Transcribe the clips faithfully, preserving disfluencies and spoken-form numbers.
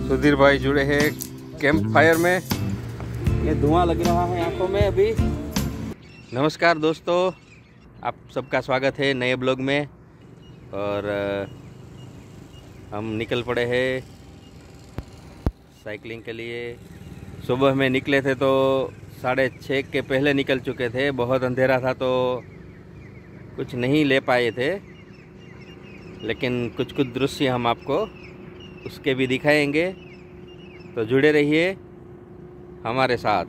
सुधीर भाई जुड़े हैं कैंप फायर में। ये धुआं लग रहा है आंखों में अभी। नमस्कार दोस्तों, आप सबका स्वागत है नए ब्लॉग में। और हम निकल पड़े हैं साइकिलिंग के लिए। सुबह में निकले थे तो साढ़े छः के पहले निकल चुके थे। बहुत अंधेरा था तो कुछ नहीं ले पाए थे, लेकिन कुछ कुछ दृश्य हम आपको उसके भी दिखाएंगे, तो जुड़े रहिए हमारे साथ।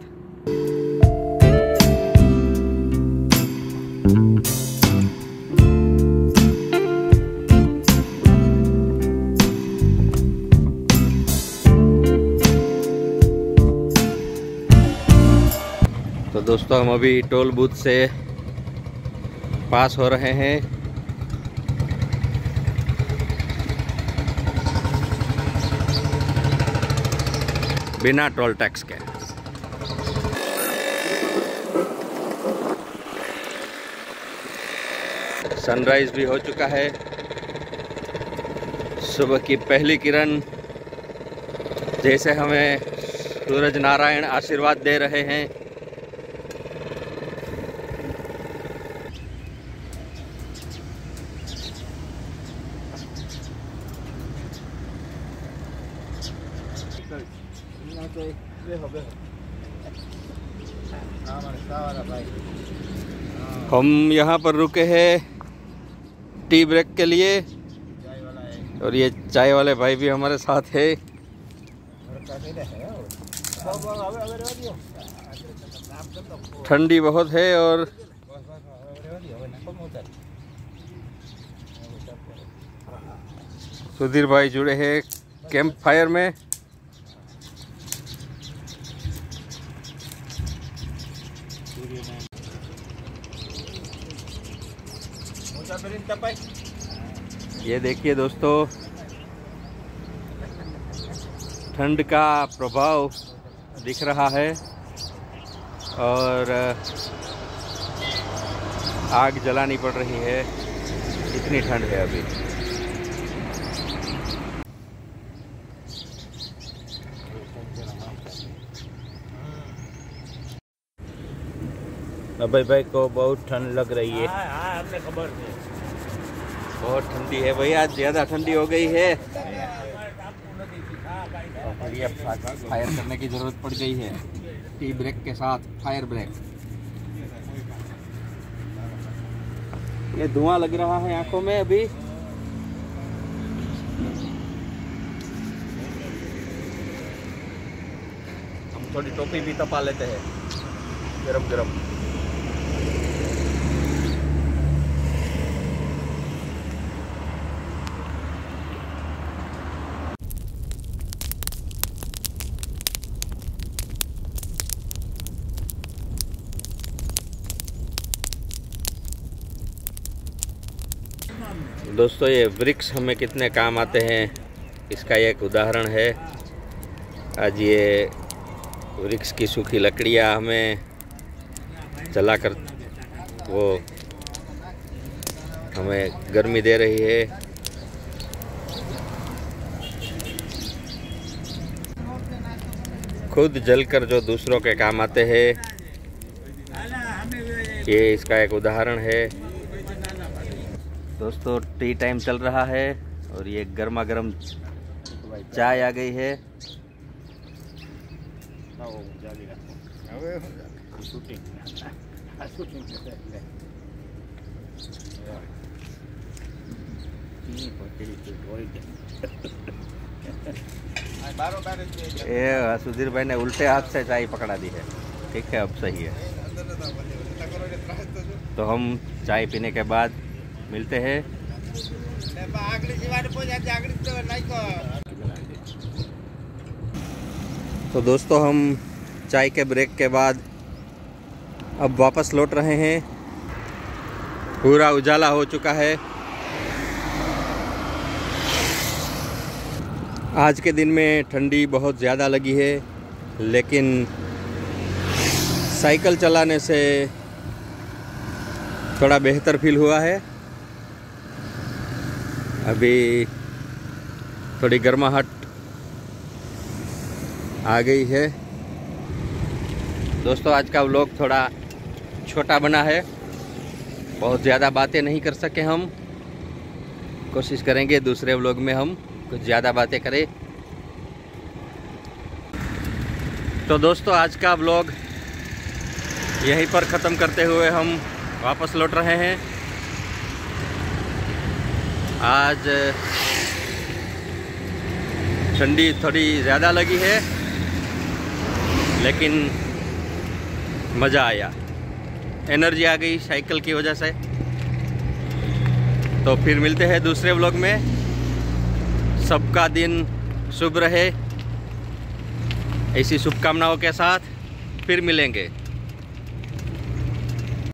तो दोस्तों, हम अभी टोल बूथ से पास हो रहे हैं। बिना टोल टैक्स के। सनराइज भी हो चुका है। सुबह की पहली किरण जैसे हमें सूरज नारायण आशीर्वाद दे रहे हैं। हम यहाँ पर रुके हैं टी ब्रेक के लिए, और ये चाय वाले भाई भी हमारे साथ है। ठंडी बहुत है और सुधीर भाई जुड़े हैं कैंप फायर में। ये देखिए दोस्तों, ठंड का प्रभाव दिख रहा है और आग जलानी पड़ रही है, इतनी ठंड है अभी। अभय भाई को बहुत ठंड लग रही है। हमने खबर थी बहुत ठंडी है भैया, ज़्यादा ठंडी हो गई है। ये फायर करने की ज़रूरत पड़ गई है, टी ब्रेक के साथ फायर ब्रेक। ये धुआं लग रहा है आंखों में अभी। हम थोड़ी टोपी भी तपा लेते हैं गरम गरम। दोस्तों, ये वृक्ष हमें कितने काम आते हैं इसका एक उदाहरण है। आज ये वृक्ष की सूखी लकड़ियाँ हमें जलाकर वो हमें गर्मी दे रही है। खुद जलकर जो दूसरों के काम आते हैं, ये इसका एक उदाहरण है। दोस्तों, टी टाइम चल रहा है और ये गर्मा गर्म चाय आ गई है। ये सुधीर भाई ने उल्टे हाथ से चाय पकड़ा दी है। ठीक है, अब सही है। तो हम चाय पीने के बाद मिलते हैं। तो दोस्तों, हम चाय के ब्रेक के बाद अब वापस लौट रहे हैं। पूरा उजाला हो चुका है। आज के दिन में ठंडी बहुत ज़्यादा लगी है, लेकिन साइकिल चलाने से थोड़ा बेहतर फील हुआ है। अभी थोड़ी गर्माहट आ गई है। दोस्तों आज का व्लॉग थोड़ा छोटा बना है, बहुत ज़्यादा बातें नहीं कर सके हम। कोशिश करेंगे दूसरे व्लॉग में हम कुछ ज़्यादा बातें करें। तो दोस्तों आज का व्लॉग यहीं पर ख़त्म करते हुए हम वापस लौट रहे हैं। आज ठंडी थोड़ी ज़्यादा लगी है, लेकिन मज़ा आया, एनर्जी आ गई साइकिल की वजह से। तो फिर मिलते हैं दूसरे व्लॉग में। सबका दिन शुभ रहे, ऐसी शुभकामनाओं के साथ फिर मिलेंगे।